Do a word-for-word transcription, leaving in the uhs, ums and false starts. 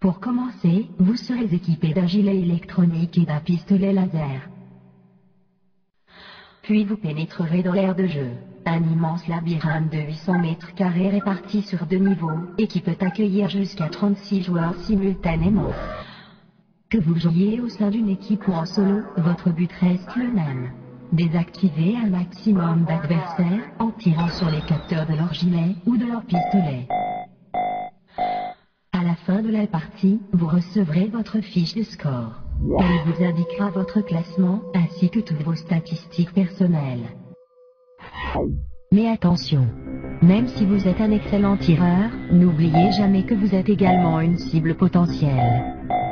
Pour commencer, vous serez équipé d'un gilet électronique et d'un pistolet laser. Puis vous pénétrerez dans l'aire de jeu, un immense labyrinthe de huit cents mètres carrés réparti sur deux niveaux, et qui peut accueillir jusqu'à trente-six joueurs simultanément. Que vous jouiez au sein d'une équipe ou en solo, votre but reste le même. Désactiver un maximum d'adversaires, en tirant sur les capteurs de leur gilet ou de leur pistolet. À la fin de la partie, vous recevrez votre fiche de score. Elle vous indiquera votre classement, ainsi que toutes vos statistiques personnelles. Mais attention! Même si vous êtes un excellent tireur, n'oubliez jamais que vous êtes également une cible potentielle.